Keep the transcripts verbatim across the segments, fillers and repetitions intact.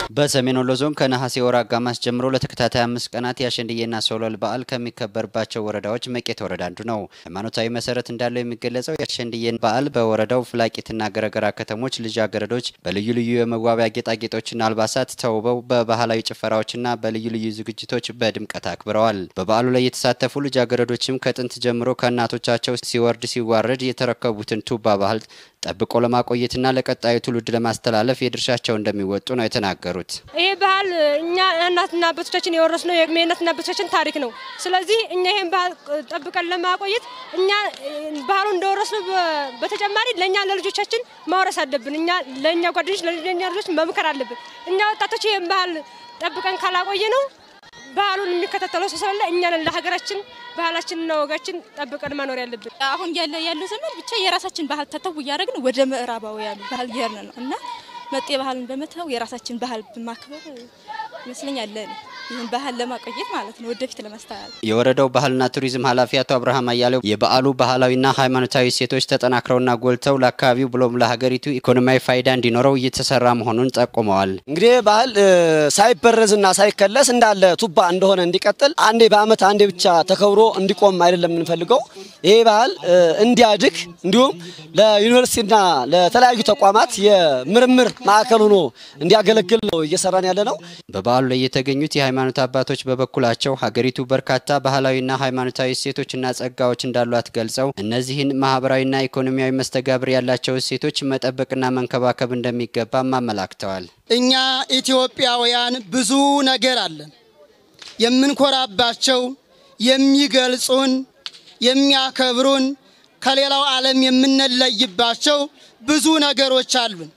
በሰሜን ወሎ ዞን ከነሐሴ ወር አጋማሽ ጀምሮ ለተከታታይ አምስት ቀናት ያሸንድዬና ሶለል በዓል ከሚከበርባቸው ወረዳዎች መቄት ወረዳ አንዱ ነው። ሃይማኖታዊ መሰረት እንዳለው የሚገለጸው ያሸንድዬን በዓል በወረዳው ፍላቂትና ገረገራ ከተሞች ልጃገረዶች በልዩ ልዩ የመዋቢያ ጌጣጌጦችና አልባሳት ተውበው በባህላዊ ጭፈራዎችና በልዩ ልዩ ዝግጅቶች በድምቀት አክብረዋል። በበዓሉ ላይ የተሳተፉ ልጃገረዶችም ከጥንት ጀምሮ ከእናቶቻቸው ሲወርድ ሲዋረድ የተረከቡትን ቱባ ባህል ጠብቆ ለማቆየትና ለቀጣዩ ትውልድ ለማስተላለፍ የድርሻቸው እንደሚወጡ ነው የተናገሩት። ይሄ ባህል እኛ እናትና አባቶቻችን የወረስነው የእናትና አባቶቻችን ታሪክ ነው። ስለዚህ እኛ ይሄን ባህል ጠብቀን ለማቆየት እኛ ባህሉ እንደወረስነው በተጨማሪ ለኛ ለልጆቻችን ማውረስ አለብን። እኛ ለኛ ጓደኞች ለኛ ልጆች መምከር አለብን። እኛ ወጣቶች ይሄን ባህል ጠብቀን ካላቆየ ነው ባህሉን የሚከታተለው ሰሰለ እኛ ለሀገራችን ባህላችንና ወጋችን ጠብቀን ማኖር ያለብን። አሁን ያለ ያለው ዘመን ብቻ የራሳችን ባህል ተተው ያደረግን ወደ ምዕራባውያን ባህል ይሄርን ነው እና መጤ ባህልን በመተው የራሳችን ባህል በማክበር ይመስለኛል ይሄን ባህል ለማቆየት ማለት ነው ወደፊት ለማስተዋል። የወረዳው ባህልና ቱሪዝም ኃላፊ አቶ አብርሃም አያሌው የበዓሉ ባህላዊና ሃይማኖታዊ ሴቶች ተጠናክረውና ጎልተው ለአካባቢው ብሎም ለሀገሪቱ ኢኮኖሚያዊ ፋይዳ እንዲኖረው እየተሰራ መሆኑን ጠቁመዋል። እንግዲህ ባህል ሳይበረዝና ሳይከለስ እንዳለ ቱባ እንደሆነ እንዲቀጥል አንዴ በአመት አንዴ ብቻ ተከብሮ እንዲቆም አይደለም የምንፈልገው። ይሄ ባህል እንዲያድግ እንዲሁም ለዩኒቨርሲቲና ለተለያዩ ተቋማት የምርምር ማዕከል ሆኖ እንዲያገለግል ነው እየሰራን ያለ ነው። በበዓሉ ላይ የተገኙት የሃይማኖት አባቶች በበኩላቸው ሀገሪቱ በርካታ ባህላዊና ሃይማኖታዊ ሴቶችና ጸጋዎች እንዳሏት ገልጸው እነዚህን ማህበራዊና ኢኮኖሚያዊ መስተጋብር ያላቸው ሴቶች መጠበቅና መንከባከብ እንደሚገባ ማመላክተዋል። እኛ ኢትዮጵያውያን ብዙ ነገር አለን የምንኮራባቸው የሚገልጹን የሚያከብሩን ከሌላው ዓለም የምንለይባቸው ብዙ ነገሮች አሉን።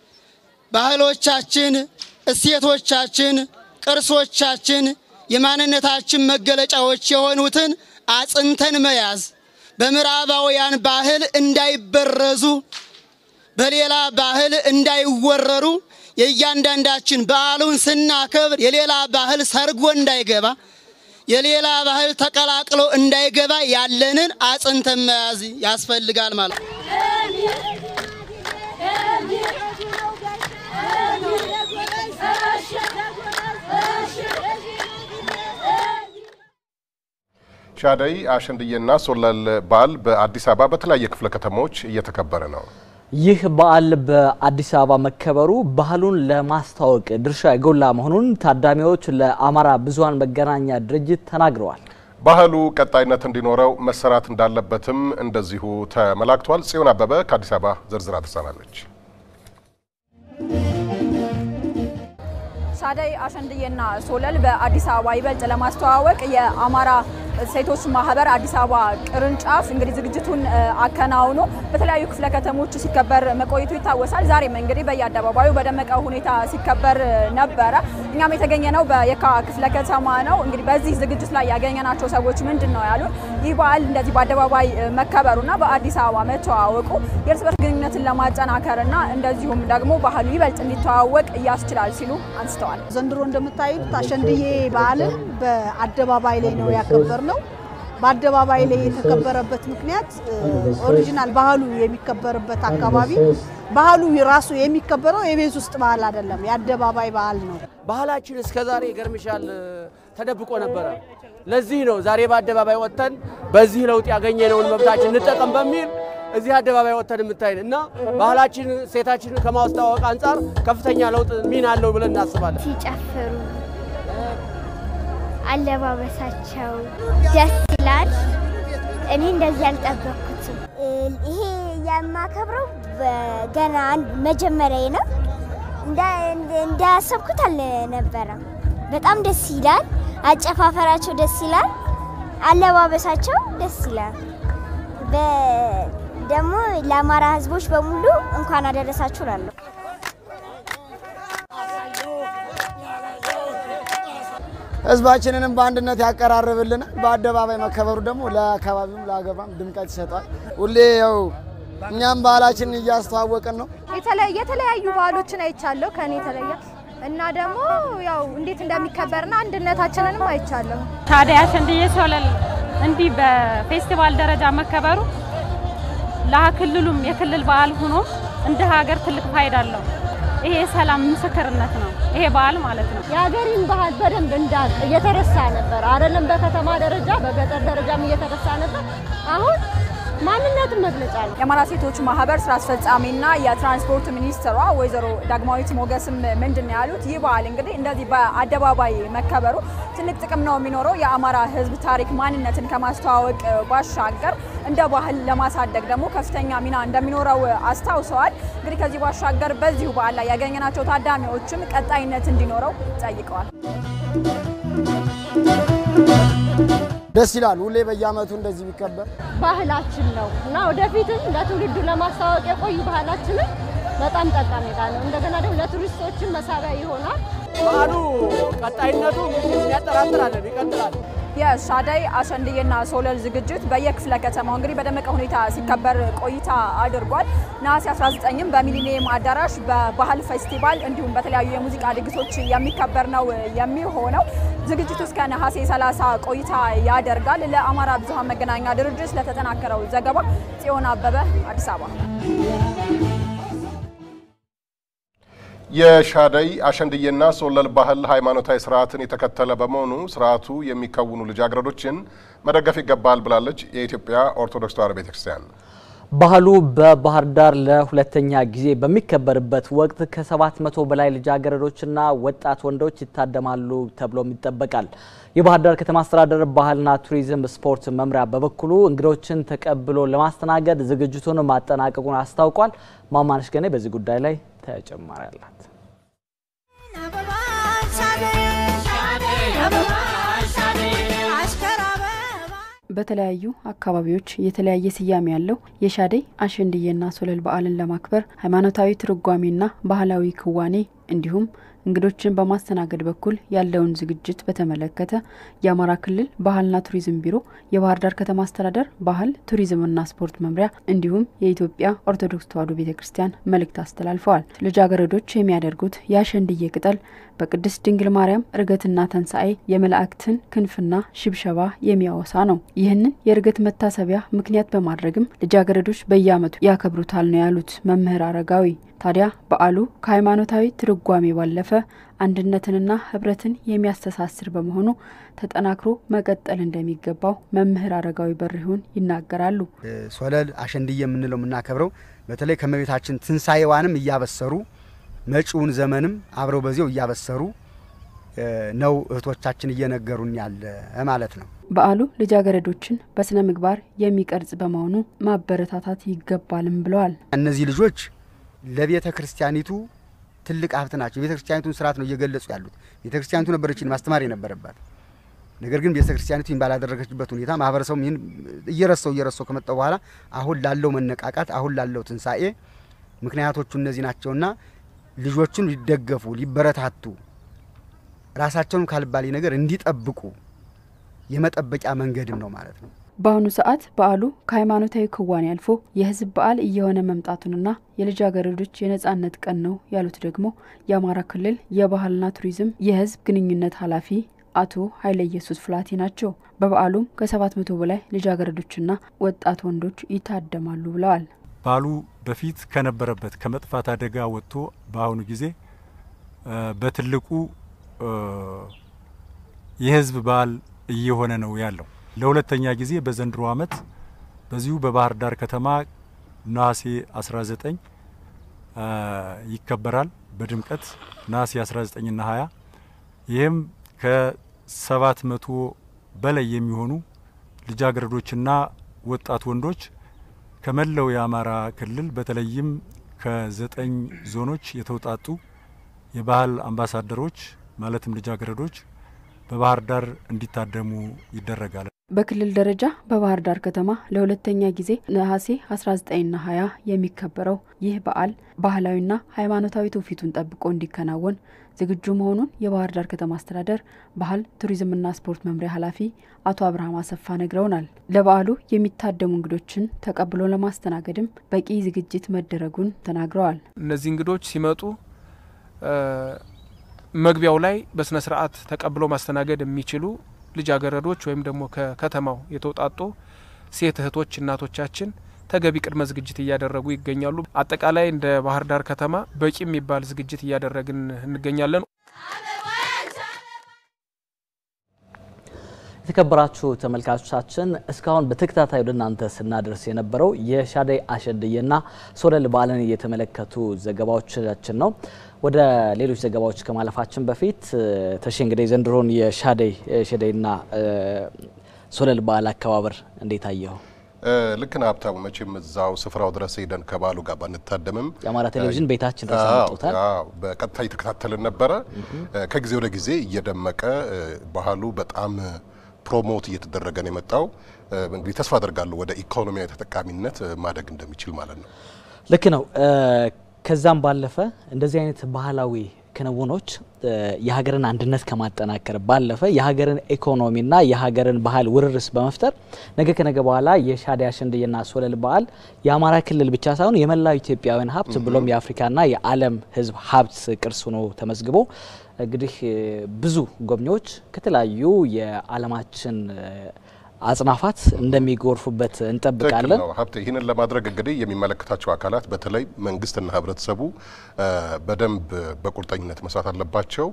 ባህሎቻችን እሴቶቻችን ቅርሶቻችን የማንነታችን መገለጫዎች የሆኑትን አጽንተን መያዝ በምዕራባውያን ባህል እንዳይበረዙ በሌላ ባህል እንዳይወረሩ የእያንዳንዳችን በዓሉን ስናከብር የሌላ ባህል ሰርጎ እንዳይገባ የሌላ ባህል ተቀላቅሎ እንዳይገባ ያለንን አጽንተን መያዝ ያስፈልጋል ማለት ነው። ሻደይ አሸንድዬና ሶለል በዓል በአዲስ አበባ በተለያየ ክፍለ ከተሞች እየተከበረ ነው። ይህ በዓል በአዲስ አበባ መከበሩ ባህሉን ለማስተዋወቅ ድርሻ የጎላ መሆኑን ታዳሚዎች ለአማራ ብዙሃን መገናኛ ድርጅት ተናግረዋል። ባህሉ ቀጣይነት እንዲኖረው መሰራት እንዳለበትም እንደዚሁ ተመላክቷል። ጽዮን አበበ ከአዲስ አበባ ዝርዝር አትሰናለች። ሻደይ አሸንድዬና ሶለል በአዲስ አበባ ይበልጥ ለማስተዋወቅ የአማራ ሴቶች ማህበር አዲስ አበባ ቅርንጫፍ እንግዲህ ዝግጅቱን አከናውኖ በተለያዩ ክፍለ ከተሞች ሲከበር መቆየቱ ይታወሳል። ዛሬም እንግዲህ በየአደባባዩ በደመቀ ሁኔታ ሲከበር ነበረ። እኛም የተገኘነው በየካ ክፍለ ከተማ ነው። እንግዲህ በዚህ ዝግጅት ላይ ያገኘናቸው ሰዎች ምንድነው ያሉን? ይህ በዓል እንደዚህ በአደባባይ መከበሩና በአዲስ አበባ መተዋወቁ የእርስ በርስ ግንኙነትን ለማጠናከርና እንደዚሁም ደግሞ ባህሉ ይበልጥ እንዲተዋወቅ ያስችላል ሲሉ አንስተዋል። ዘንድሮ እንደምታዩት አሸንድዬ በዓልን በአደባባይ ላይ ነው ያከበር ነው። በአደባባይ ላይ የተከበረበት ምክንያት ኦሪጂናል ባህሉ የሚከበርበት አካባቢ ባህሉ ራሱ የሚከበረው የቤት ውስጥ ባህል አይደለም፣ የአደባባይ ባህል ነው። ባህላችን እስከዛሬ ገርምሻል ተደብቆ ነበር። ለዚህ ነው ዛሬ በአደባባይ ወጥተን በዚህ ለውጥ ያገኘነውን መብታችን እንጠቀም በሚል እዚህ አደባባይ ወጥተን የምታይን እና ባህላችን ሴታችን ከማስተዋወቅ አንፃር ከፍተኛ ለውጥ ሚና አለው ብለን እናስባለን። ሲጨፍሩ አለባበሳቸው ደስ ይላል። እኔ እንደዚህ አልጠበቅኩትም። ይሄ የማከብረው ገና መጀመሪያዬ ነው። እንደ እንዳሰብኩት አልነበረም። በጣም ደስ ይላል። አጨፋፈራቸው ደስ ይላል። አለባበሳቸው ደስ ይላል። በደሞ ለአማራ ህዝቦች በሙሉ እንኳን አደረሳችሁ እላለሁ። ህዝባችንንም በአንድነት ያቀራርብልናል። በአደባባይ መከበሩ ደግሞ ለአካባቢውም ለሀገርም ድምቀት ይሰጣል። ሁሌ ያው እኛም ባህላችንን እያስተዋወቅን ነው። የተለያዩ የተለያዩ ባህሎችን አይቻለሁ ከኔ የተለየ እና ደግሞ ያው እንዴት እንደሚከበርና አንድነታችንንም አይቻለሁ። ሻደይ አሸንድዬ ሶለል እንዲህ በፌስቲቫል ደረጃ መከበሩ ለክልሉም የክልል በዓል ሆኖ እንደ ሀገር ትልቅ ፋይዳ አለው። ይሄ ሰላም ምስክርነት ነው ይሄ በዓል ማለት ነው። የሀገሪን ባህል በደንብ እንዳል እየተረሳ ነበር አይደለም በከተማ ደረጃ በገጠር ደረጃም እየተረሳ ነበር አሁን ማንነትን መግለጫ ነው። የአማራ ሴቶች ማህበር ስራ አስፈጻሚና የትራንስፖርት ሚኒስትሯ ወይዘሮ ዳግማዊት ሞገስም ምንድነው ያሉት ይህ በዓል እንግዲህ እንደዚህ በአደባባይ መከበሩ ትልቅ ጥቅም ነው የሚኖረው የአማራ ህዝብ ታሪክ ማንነትን ከማስተዋወቅ ባሻገር እንደ ባህል ለማሳደግ ደግሞ ከፍተኛ ሚና እንደሚኖረው አስታውሰዋል። እንግዲህ ከዚህ ባሻገር በዚሁ በዓል ላይ ያገኘናቸው ታዳሚዎችም ቀጣይነት እንዲኖረው ጠይቀዋል። ደስ ይላል ሁሌ በየአመቱ እንደዚህ ቢከበር ባህላችን ነው እና ወደፊትም ለትውልዱ ለማስተዋወቅ የቆዩ ባህላችንን በጣም ጠቃሚ ነው። እንደገና ደግሞ ለቱሪስቶችም መሳቢያ ይሆናል። በዓሉ ቀጣይነቱ ያጠራጥራል ይቀጥላል። የሻደይ አሸንድዬና ሶለል ዝግጅት በየክፍለ ከተማው እንግዲህ በደመቀ ሁኔታ ሲከበር ቆይታ አድርጓል። ነሐሴ አስራ ዘጠኝም በሚሊኒየም አዳራሽ በባህል ፌስቲቫል እንዲሁም በተለያዩ የሙዚቃ ድግሶች የሚከበር ነው የሚሆነው። ዝግጅቱ እስከ ነሐሴ ሰላሳ ቆይታ ያደርጋል። ለአማራ ብዙሃን መገናኛ ድርጅት ለተጠናከረው ዘገባ ጽዮን አበበ አዲስ አበባ። የሻደይ አሸንድዬና ሶለል ባህል ሃይማኖታዊ ስርዓትን የተከተለ በመሆኑ ስርዓቱ የሚከውኑ ልጃገረዶችን መደገፍ ይገባል ብላለች የኢትዮጵያ ኦርቶዶክስ ተዋሕዶ ቤተክርስቲያን። ባህሉ በባህር ዳር ለሁለተኛ ጊዜ በሚከበርበት ወቅት ከሰባት መቶ በላይ ልጃገረዶችና ወጣት ወንዶች ይታደማሉ ተብሎም ይጠበቃል። የባህር ዳር ከተማ አስተዳደር ባህልና ቱሪዝም ስፖርት መምሪያ በበኩሉ እንግዶችን ተቀብሎ ለማስተናገድ ዝግጅቱን ማጠናቀቁን አስታውቋል። ማማነሽ ገኔ በዚህ ጉዳይ ላይ ተጨማሪ አላት። በተለያዩ አካባቢዎች የተለያየ ስያሜ ያለው የሻደይ አሸንድዬና ሶለል በዓልን ለማክበር ሃይማኖታዊ ትርጓሜና ባህላዊ ክዋኔ እንዲሁም እንግዶችን በማስተናገድ በኩል ያለውን ዝግጅት በተመለከተ የአማራ ክልል ባህልና ቱሪዝም ቢሮ የባህር ዳር ከተማ አስተዳደር ባህል ቱሪዝምና ስፖርት መምሪያ እንዲሁም የኢትዮጵያ ኦርቶዶክስ ተዋሕዶ ቤተክርስቲያን መልእክት አስተላልፈዋል። ልጃገረዶች የሚያደርጉት የአሸንድዬ ቅጠል በቅድስት ድንግል ማርያም እርገትና ተንሳኤ የመላእክትን ክንፍና ሽብሸባ የሚያወሳ ነው። ይህንን የእርገት መታሰቢያ ምክንያት በማድረግም ልጃገረዶች በየዓመቱ ያከብሩታል ነው ያሉት መምህር አረጋዊ። ታዲያ በዓሉ ከሃይማኖታዊ ትርጓሜ ባለፈ አንድነትንና ህብረትን የሚያስተሳስር በመሆኑ ተጠናክሮ መቀጠል እንደሚገባው መምህር አረጋዊ በርሁን ይናገራሉ። ሶለል አሸንድዬ የምንለው የምናከብረው በተለይ ከመቤታችን ትንሳኤዋንም እያበሰሩ መጪውን ዘመንም አብረው በዚያው እያበሰሩ ነው እህቶቻችን እየነገሩን ያለ ማለት ነው። በዓሉ ልጃገረዶችን በስነ ምግባር የሚቀርጽ በመሆኑ ማበረታታት ይገባልም ብለዋል። እነዚህ ልጆች ለቤተ ክርስቲያኒቱ ትልቅ ሀብት ናቸው። ቤተ ክርስቲያኒቱን ስርዓት ነው እየገለጹ ያሉት። ቤተ ክርስቲያኒቱ ነበረችን ማስተማር የነበረባት። ነገር ግን ቤተ ክርስቲያኒቱ ይህን ባላደረገችበት ሁኔታ ማህበረሰቡ ይህን እየረሰው እየረሰው ከመጣው በኋላ አሁን ላለው መነቃቃት አሁን ላለው ትንሳኤ ምክንያቶቹ እነዚህ ናቸውና ልጆቹን ሊደገፉ ሊበረታቱ ራሳቸውን ካልባሊ ነገር እንዲጠብቁ የመጠበቂያ መንገድም ነው ማለት ነው። በአሁኑ ሰዓት በዓሉ ከሃይማኖታዊ ክዋኔ አልፎ የህዝብ በዓል እየሆነ መምጣቱንና የልጃገረዶች የነጻነት ቀን ነው ያሉት ደግሞ የአማራ ክልል የባህልና ቱሪዝም የህዝብ ግንኙነት ኃላፊ አቶ ኃይለ ኢየሱስ ፍላቲ ናቸው። በበዓሉም ከሰባት መቶ በላይ ልጃገረዶችና ወጣት ወንዶች ይታደማሉ ብለዋል። በዓሉ በፊት ከነበረበት ከመጥፋት አደጋ ወጥቶ በአሁኑ ጊዜ በትልቁ የህዝብ በዓል እየሆነ ነው ያለው። ለሁለተኛ ጊዜ በዘንድሮ አመት በዚሁ በባህር ዳር ከተማ ነሐሴ አስራ ዘጠኝ ይከበራል በድምቀት ነሐሴ አስራ ዘጠኝ እና ሃያ ይህም ከሰባት መቶ በላይ የሚሆኑ ልጃገረዶችና ወጣት ወንዶች ከመላው የአማራ ክልል በተለይም ከዘጠኝ ዞኖች የተውጣጡ የባህል አምባሳደሮች ማለትም ልጃገረዶች በባህር ዳር እንዲታደሙ ይደረጋል። በክልል ደረጃ በባህር ዳር ከተማ ለሁለተኛ ጊዜ ነሐሴ አስራ ዘጠኝ እና ሃያ የሚከበረው ይህ በዓል ባህላዊና ሃይማኖታዊ ትውፊቱን ጠብቆ እንዲከናወን ዝግጁ መሆኑን የባህር ዳር ከተማ አስተዳደር ባህል ቱሪዝምና ስፖርት መምሪያ ኃላፊ አቶ አብርሃም አሰፋ ነግረውናል። ለበዓሉ የሚታደሙ እንግዶችን ተቀብሎ ለማስተናገድም በቂ ዝግጅት መደረጉን ተናግረዋል። እነዚህ እንግዶች ሲመጡ መግቢያው ላይ በስነ ስርዓት ተቀብሎ ማስተናገድ የሚችሉ ልጃገረዶች ወይም ደግሞ ከከተማው የተውጣጡ ሴት እህቶች እናቶቻችን ተገቢ ቅድመ ዝግጅት እያደረጉ ይገኛሉ። አጠቃላይ እንደ ባህር ዳር ከተማ በቂ የሚባል ዝግጅት እያደረግን እንገኛለን። የተከበራችሁ ተመልካቾቻችን እስካሁን በተከታታይ ወደ እናንተ ስናደርስ የነበረው የሻደይ አሸንድዬና ሶለል በዓልን እየተመለከቱ ዘገባዎቻችን ነው። ወደ ሌሎች ዘገባዎች ከማለፋችን በፊት ተሽ እንግዲህ ዘንድሮን የሻደይ ሸደይና ሶለል በዓል አከባበር እንዴት አየው? ልክ ነው ሀብታሙ። መቼም እዛው ስፍራው ድረስ ሄደን ከባሉ ጋር ባንታደምም የአማራ ቴሌቪዥን ቤታችን ድረስ አመጣውታል። አዎ በቀጥታ እየተከታተልን ነበረ። ከጊዜ ወደ ጊዜ እየደመቀ ባህሉ በጣም ፕሮሞት እየተደረገ ነው የመጣው። እንግዲህ ተስፋ አደርጋለሁ ወደ ኢኮኖሚያዊ ተጠቃሚነት ማደግ እንደሚችል ማለት ነው። ልክ ነው። ከዛም ባለፈ እንደዚህ አይነት ባህላዊ ክንውኖች የሀገርን አንድነት ከማጠናከር ባለፈ የሀገርን ኢኮኖሚና የሀገርን ባህል ውርርስ በመፍጠር ነገ ከነገ በኋላ የሻደይ አሸንድዬና ሶለል በዓል የአማራ ክልል ብቻ ሳይሆን የመላው ኢትዮጵያውያን ሀብት ብሎም የአፍሪካና የዓለም ሕዝብ ሀብት ቅርስ ሆኖ ተመዝግቦ እንግዲህ ብዙ ጎብኚዎች ከተለያዩ የዓለማችን አጽናፋት እንደሚጎርፉበት እንጠብቃለን። ሀብቴ ይህንን ለማድረግ እንግዲህ የሚመለከታቸው አካላት በተለይ መንግስትና ህብረተሰቡ በደንብ በቁርጠኝነት መስራት አለባቸው።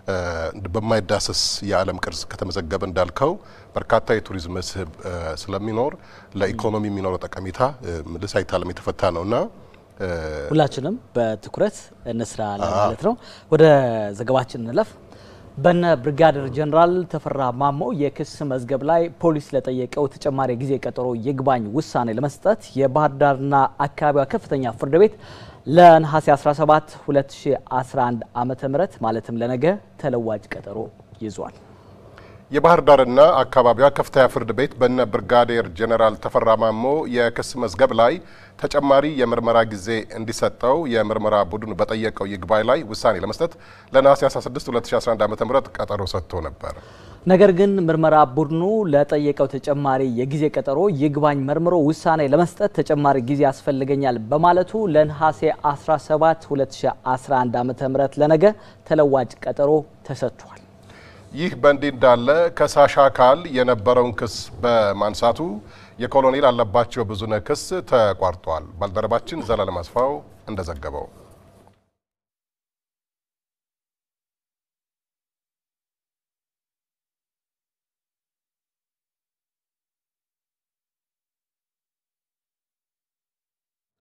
በማይዳሰስ የዓለም ቅርስ ከተመዘገበ እንዳልከው በርካታ የቱሪዝም መስህብ ስለሚኖር ለኢኮኖሚ የሚኖረው ጠቀሜታ ለሳይታለም የተፈታ ነውና ሁላችንም በትኩረት እንስራ ማለት ነው። ወደ ዘገባችን እንለፍ። በነ ብርጋዴር ጀነራል ተፈራ ማሞ የክስ መዝገብ ላይ ፖሊስ ለጠየቀው ተጨማሪ ጊዜ ቀጠሮ ይግባኝ ውሳኔ ለመስጠት የባህር ዳርና አካባቢዋ ከፍተኛ ፍርድ ቤት ለነሐሴ አስራ ሰባት ሁለት ሺህ አስራ አንድ ዓመተ ምህረት ማለትም ለነገ ተለዋጭ ቀጠሮ ይዟል። የባህር ዳርና አካባቢዋ ከፍተኛ ፍርድ ቤት በነ ብርጋዴር ጀነራል ተፈራ ማሞ የክስ መዝገብ ላይ ተጨማሪ የምርመራ ጊዜ እንዲሰጠው የምርመራ ቡድን በጠየቀው ይግባኝ ላይ ውሳኔ ለመስጠት ለነሐሴ አስራ ስድስት ሁለት ሺህ አስራ አንድ ዓመተ ምህረት ቀጠሮ ሰጥቶ ነበር። ነገር ግን ምርመራ ቡድኑ ለጠየቀው ተጨማሪ የጊዜ ቀጠሮ ይግባኝ መርምሮ ውሳኔ ለመስጠት ተጨማሪ ጊዜ ያስፈልገኛል በማለቱ ለነሐሴ አስራ ሰባት ሁለት ሺህ አስራ አንድ ዓመተ ምህረት ለነገ ተለዋጭ ቀጠሮ ተሰጥቷል። ይህ በእንዲህ እንዳለ ከሳሽ አካል የነበረውን ክስ በማንሳቱ የኮሎኔል አለባቸው ብዙነህ ክስ ተቋርጧል። ባልደረባችን ዘላለም አስፋው እንደዘገበው